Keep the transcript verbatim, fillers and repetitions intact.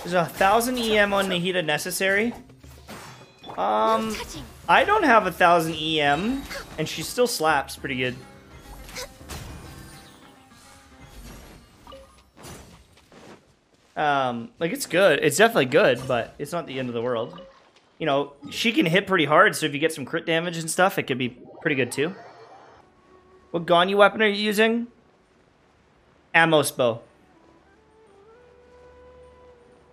Is a thousand E M on Nahida necessary? Um, I don't have a thousand E M, and she still slaps pretty good. Um, like, it's good. It's definitely good, but it's not the end of the world. You know, she can hit pretty hard, so if you get some crit damage and stuff, it could be pretty good too. What Ganyu weapon are you using? Amos bow.